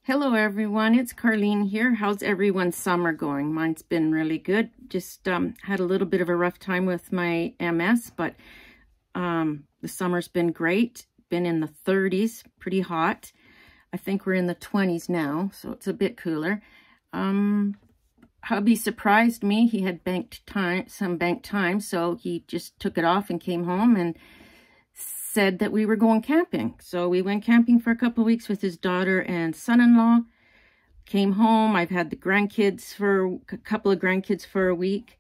Hello everyone, it's Carlene here. How's everyone's summer going? Mine's been really good. Just had a little bit of a rough time with my MS, but the summer's been great. Been in the 30s, pretty hot. I think we're in the 20s now, so it's a bit cooler. Hubby surprised me. He had some banked time, so he just took it off and came home and said that we were going camping. So we went camping for a couple of weeks with his daughter and son-in-law. Came home. I've had the grandkids for a couple of grandkids for a week.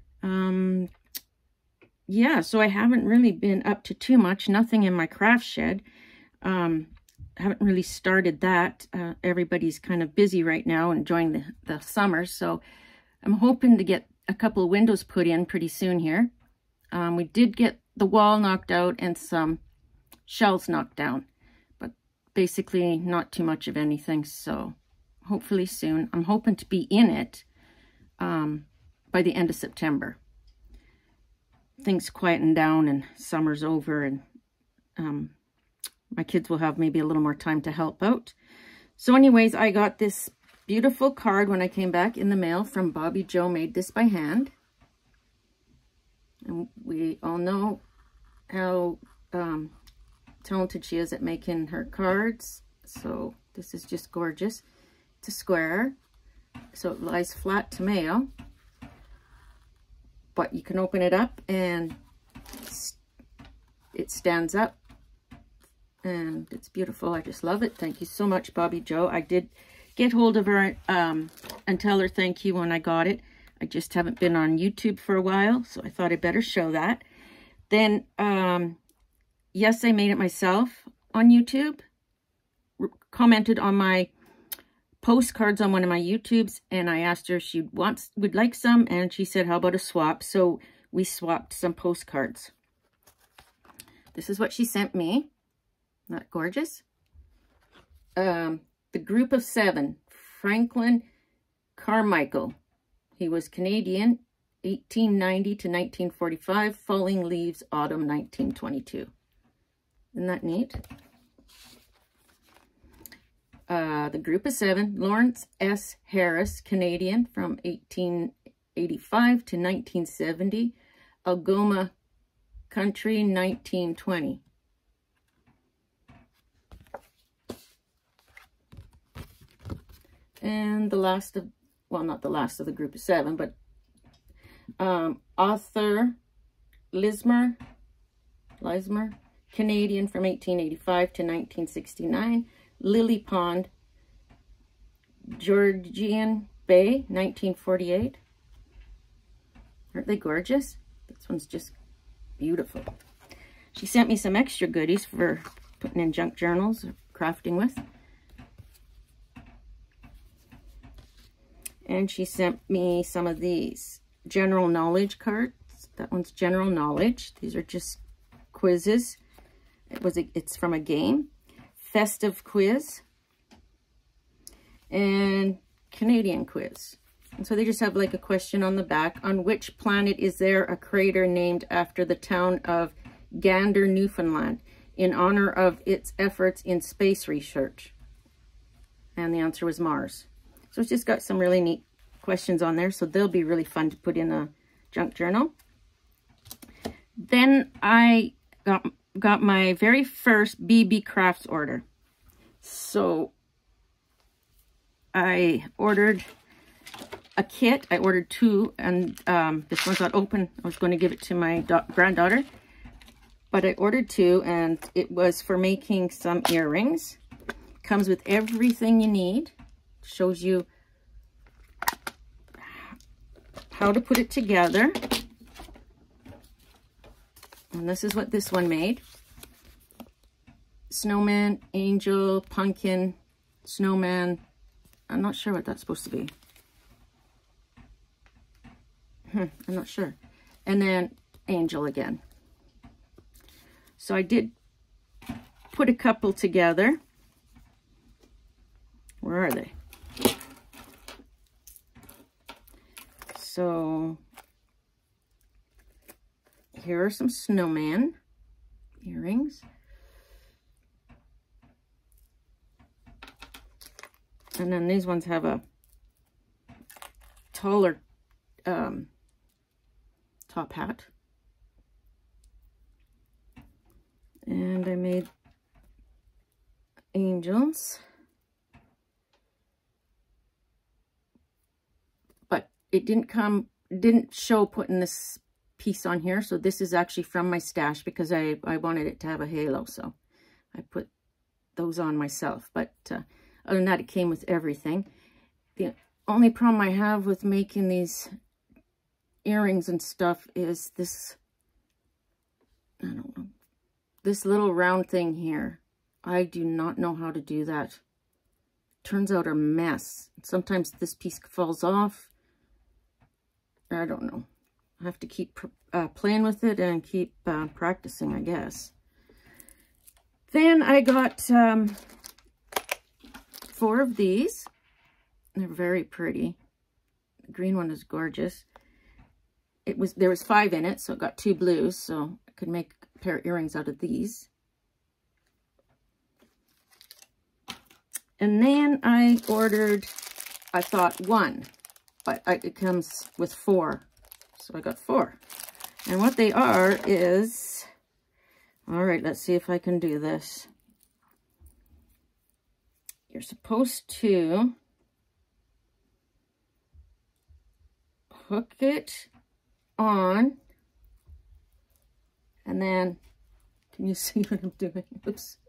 Yeah, so I haven't really been up to too much. Nothing in my craft shed. Haven't really started that. Everybody's kind of busy right now, enjoying the summer. So I'm hoping to get a couple of windows put in pretty soon here. We did get the wall knocked out and some shelves knocked down, but basically not too much of anything. So hopefully soon. I'm hoping to be in it by the end of September. Things quieten down and summer's over, and my kids will have maybe a little more time to help out. So anyways, I got this beautiful card when I came back in the mail from Bobbi-Jo. Made this by hand. And we all know how talented she is at making her cards. So this is just gorgeous. It's a square, so it lies flat to mail. But you can open it up and it stands up. And it's beautiful. I just love it. Thank you so much, Bobbi-Jo. I did get hold of her and tell her thank you when I got it. I just haven't been on YouTube for a while, so I thought I'd better show that. Then, Yes, I Made It Myself on YouTube commented on my postcards on one of my YouTubes, and I asked her if she would like some, and she said, how about a swap? So we swapped some postcards. This is what she sent me. Not gorgeous? The Group of Seven, Franklin Carmichael. He was Canadian, 1890 to 1945, Falling Leaves, autumn 1922. Isn't that neat? The Group of Seven, Lawrence S. Harris, Canadian, from 1885 to 1970, Algoma Country, 1920. And the last of, well, not the last of the Group of Seven, but author Lismer, Canadian, from 1885 to 1969, Lily Pond, Georgian Bay, 1948. Aren't they gorgeous? This one's just beautiful. She sent me some extra goodies for putting in junk journals or crafting with. And she sent me some of these general knowledge cards. That one's general knowledge. These are just quizzes. It's from a game. Festive quiz. And Canadian quiz. And so they just have like a question on the back. On which planet is there a crater named after the town of Gander, Newfoundland, in honor of its efforts in space research? And the answer was Mars. So it's just got some really neat questions on there. So they'll be really fun to put in a junk journal. Then I got my very first beebeecrafts order. So I ordered a kit. I ordered two, and this one's not open. I was going to give it to my granddaughter. But I ordered two, and it was for making some earrings. Comes with everything you need. Shows you how to put it together. And this is what this one made. Snowman, angel, pumpkin, snowman. I'm not sure what that's supposed to be. I'm not sure. And then angel again. So I did put a couple together. Where are they? So here are some snowman earrings. And then these ones have a taller top hat. And I made angels. But it didn't show putting this piece on here. So this is actually from my stash because I wanted it to have a halo. So I put those on myself. But other than that, it came with everything. The only problem I have with making these earrings and stuff is this, I don't know, this little round thing here. I do not know how to do that. Turns out a mess. Sometimes this piece falls off. I don't know. I have to keep playing with it and keep practicing, I guess. Then I got 4 of these. They're very pretty. The green one is gorgeous. There was 5 in it, so I got 2 blues, so I could make a pair of earrings out of these. And then I ordered, I thought 1, but it comes with 4. So I got 4. And what they are is, all right, let's see if I can do this. You're supposed to hook it on, and then, can you see what I'm doing? Oops.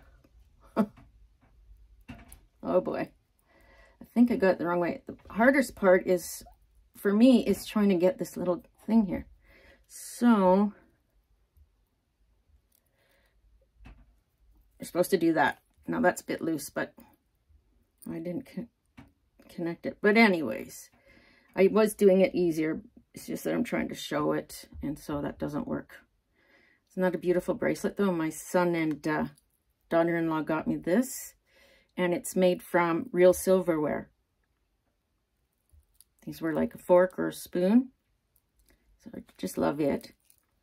Oh boy. I think I got it the wrong way. The hardest part is, for me, is trying to get this little thing here. So, you're supposed to do that. Now that's a bit loose, but I didn't connect it. But anyways, I was doing it easier. It's just that I'm trying to show it, and so that doesn't work. It's not a beautiful bracelet, though. My son and daughter-in-law got me this, and it's made from real silverware. These were like a fork or a spoon, so I just love it.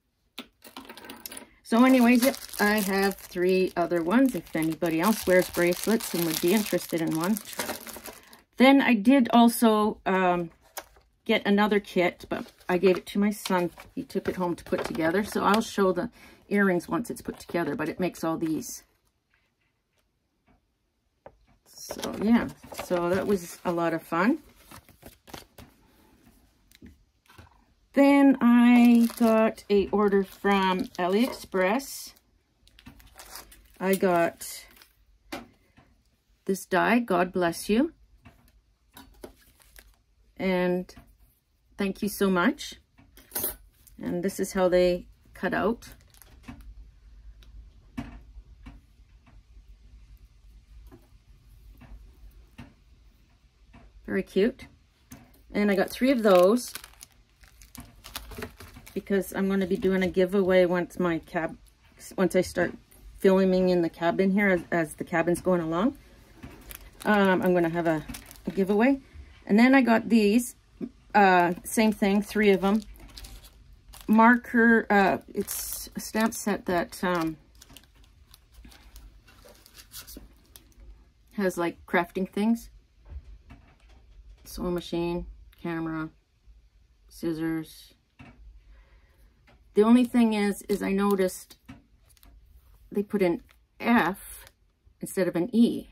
So anyways, yep, I have 3 other ones if anybody else wears bracelets and would be interested in one. Then I did also get another kit, but I gave it to my son. He took it home to put together, so I'll show the earrings once it's put together, but it makes all these. So yeah, so that was a lot of fun. Then I got a order from AliExpress. I got this die, God Bless You. And thank you so much. And this is how they cut out. Very cute. And I got 3 of those because I'm going to be doing a giveaway once I start filming in the cabin here as the cabin's going along. I'm going to have a giveaway. And then I got these, same thing, 3 of them. Marker, it's a stamp set that has like crafting things. Sewing machine, camera, scissors. The only thing is I noticed they put an F instead of an E.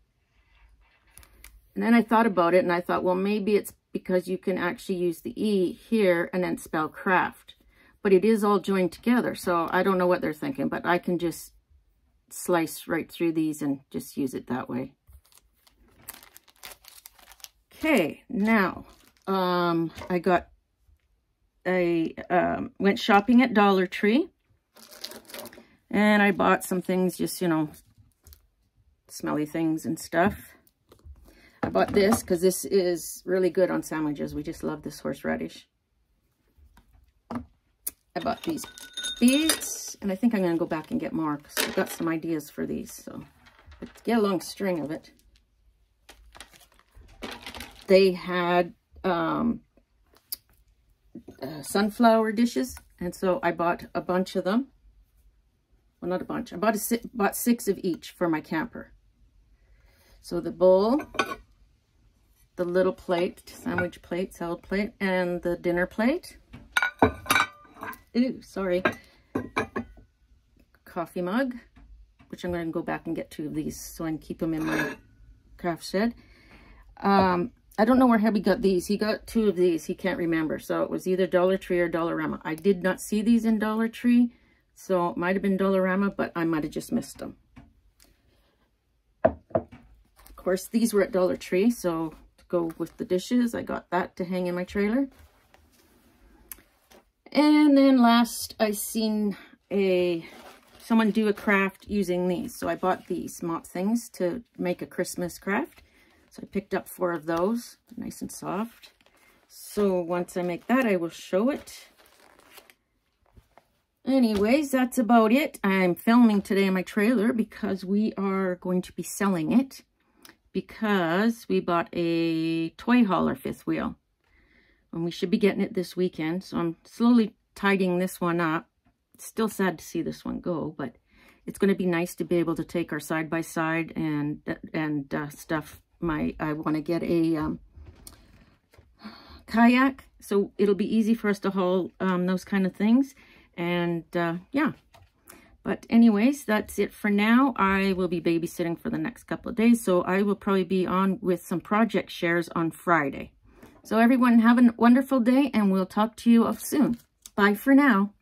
And then I thought about it and I thought, well, maybe it's because you can actually use the E here and then spell craft. But it is all joined together, so I don't know what they're thinking, but I can just slice right through these and just use it that way. Okay, now, went shopping at Dollar Tree, and I bought some things, just, you know, smelly things and stuff. I bought this because this is really good on sandwiches. We just love this horseradish. I bought these beads, and I think I'm going to go back and get more because I've got some ideas for these. So, but to get a long string of it. They had sunflower dishes, and so I bought a bunch of them. Well, not a bunch. I bought 6 of each for my camper. So the bowl, the little plate, sandwich plate, salad plate, and the dinner plate. Ooh, sorry. Coffee mug, which I'm going to go back and get 2 of these so I can keep them in my craft shed. I don't know where Hubby got these. He got 2 of these. He can't remember. So it was either Dollar Tree or Dollarama. I did not see these in Dollar Tree, so it might have been Dollarama, but I might have just missed them. Of course, these were at Dollar Tree, so to go with the dishes, I got that to hang in my trailer. And then last, I seen someone do a craft using these. So I bought these mop things to make a Christmas craft. So I picked up 4 of those, nice and soft. So once I make that, I will show it. Anyways, that's about it. I'm filming today in my trailer because we are going to be selling it, because we bought a toy hauler 5th wheel. And we should be getting it this weekend. So I'm slowly tidying this one up. It's still sad to see this one go, but it's going to be nice to be able to take our side-by-side and stuff. I want to get a kayak, so it'll be easy for us to haul those kind of things. And yeah, but anyways, that's it for now. I will be babysitting for the next couple of days, so I will probably be on with some project shares on Friday. So everyone have a wonderful day, and we'll talk to you soon. Bye for now.